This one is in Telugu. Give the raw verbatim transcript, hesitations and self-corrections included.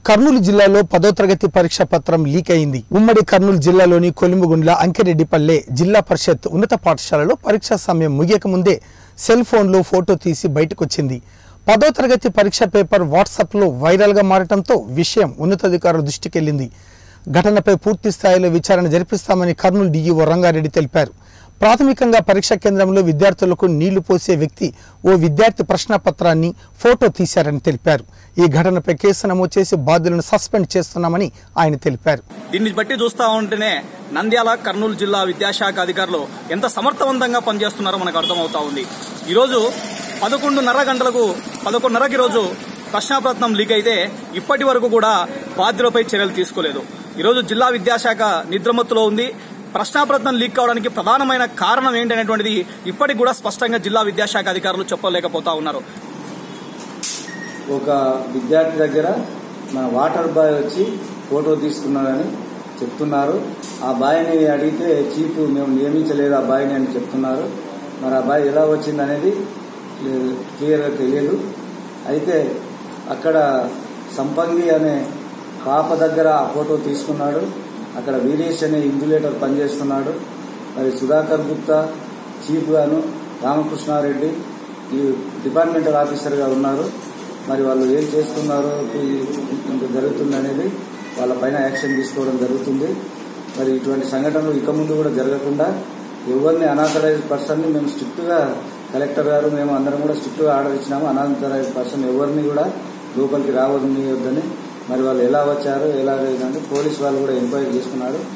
కర్నూలు జిల్లాలో పదో తరగతి పరీక్ష పత్రం లీక్ అయింది. ఉమ్మడి కర్నూలు జిల్లాలోని కొలిమిగుండ్ల అంకిరెడ్డిపల్లె జిల్లా పరిషత్ ఉన్నత పాఠశాలలో పరీక్షా సమయం ముగియక ముందే సెల్ ఫోన్లో ఫోటో తీసి బయటకొచ్చింది. పదో తరగతి పరీక్ష పేపర్ వాట్సాప్లో వైరల్గా మారడంతో విషయం ఉన్నతాధికారుల దృష్టికెళ్లింది. ఘటనపై పూర్తి స్థాయిలో విచారణ జరిపిస్తామని కర్నూలు డీఈఓ రంగారెడ్డి తెలిపారు. ప్రాథమికంగా పరీక్షా కేంద్రంలో విద్యార్థులకు నీళ్లు పోసే వ్యక్తి ఓ విద్యార్థి ప్రశ్నపత్రాన్ని ఫోటో తీశారని తెలిపారు. ఈ ఘటనపై కేసు నమోదు చేసి బాధ్యులను సస్పెండ్ చేస్తున్నామని ఆయన తెలిపారు. దీన్ని బట్టి చూస్తా ఉంటేనే నంద్యాల కర్నూలు జిల్లా విద్యాశాఖ అధికారులు ఎంత సమర్థవంతంగా పనిచేస్తున్నారో మనకు అర్థమవుతా ఉంది. ఈరోజు పదకొండున్నర గంటలకు పదకొండున్నరకి రోజు ప్రశ్నాపత్రం లీక్ అయితే ఇప్పటి వరకు కూడా బాధ్యులపై చర్యలు తీసుకోలేదు. ఈరోజు జిల్లా విద్యాశాఖ నిద్రమత్తులో ఉంది. ప్రశ్నాపత్రం లీక్ కావడానికి ప్రధానమైన కారణం ఏంటనేటువంటిది ఇప్పటికి కూడా స్పష్టంగా జిల్లా విద్యాశాఖ అధికారులు చెప్పలేకపోతా ఉన్నారు. ఒక విద్యార్థి దగ్గర మన వాటర్ బాయ్ వచ్చి ఫోటో తీసుకున్నారని చెప్తున్నారు. ఆ బాయ్ని అడిగితే చీఫ్ మేము నియమించలేదు ఆ బాయ్ని అని చెప్తున్నారు. మరి ఆ బాయ్ ఎలా వచ్చింది అనేది క్లియర్గా తెలియదు. అయితే అక్కడ సంపంగి అనే పాప దగ్గర ఆ ఫోటో తీసుకున్నాడు. అక్కడ వీరేష్ అనే ఇన్సులేటర్ పనిచేస్తున్నాడు. మరి సుధాకర్ గుప్తా చీఫ్ గాను, రామకృష్ణారెడ్డి ఈ డిపార్ట్మెంటల్ ఆఫీసర్గా ఉన్నారు. మరి వాళ్ళు ఏం చేస్తున్నారు జరుగుతుంది అనేది వాళ్ళ పైన యాక్షన్ తీసుకోవడం జరుగుతుంది. మరి ఇటువంటి సంఘటనలు ఇక ముందు కూడా జరగకుండా ఎవరిని అనాథరైజ్ పర్సన్ ని మేము స్ట్రిక్ట్ గా కలెక్టర్ గారు మేము అందరం కూడా స్ట్రిక్ట్ గా ఆర్డర్ ఇచ్చినాము. అనాథరైజ్ పర్సన్ ఎవరిని కూడా లోపలికి రావద్దని. మరి వాళ్ళు ఎలా వచ్చారు ఎలా లేదంటే పోలీసు వాళ్ళు కూడా ఎంక్వైరీ చేసుకున్నారు.